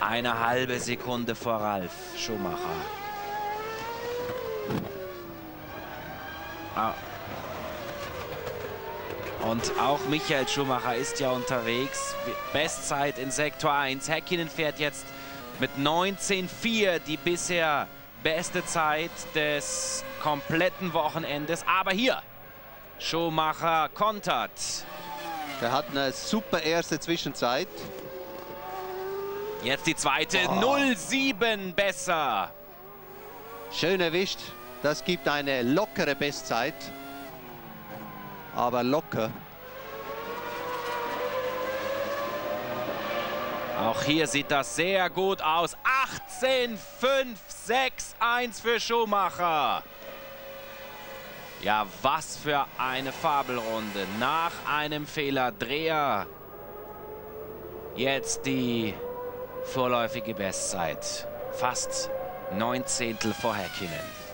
Eine halbe Sekunde vor Ralf Schumacher. Und auch Michael Schumacher ist ja unterwegs. Bestzeit in Sektor 1. Häkkinen fährt jetzt mit 19,4 die bisher beste Zeit des kompletten Wochenendes. Aber hier, Schumacher kontert. Der hat eine super erste Zwischenzeit. Jetzt die zweite, 0,7 besser. Schön erwischt. Das gibt eine lockere Bestzeit. Aber locker. Auch hier sieht das sehr gut aus. 18,561 für Schumacher. Ja, was für eine Fabelrunde. Nach einem Fehlerdreher jetzt die vorläufige Bestzeit. Fast 9 Zehntel vor Häkkinen.